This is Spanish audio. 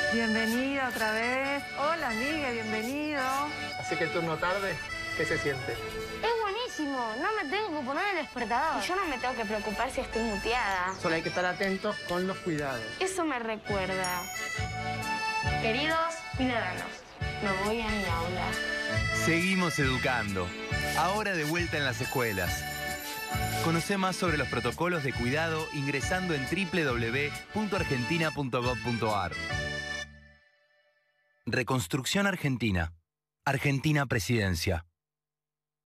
Bienvenido otra vez. Hola, Miguel, bienvenido. Así que el turno tarde, ¿qué se siente? Es buenísimo, no me tengo que poner el despertador. Y yo no me tengo que preocupar si estoy muteada. Solo hay que estar atento con los cuidados. Eso me recuerda. Queridos ciudadanos, me voy a mi aula. Seguimos educando. Ahora de vuelta en las escuelas. Conoce más sobre los protocolos de cuidado ingresando en www.argentina.gov.ar. Reconstrucción Argentina. Argentina Presidencia.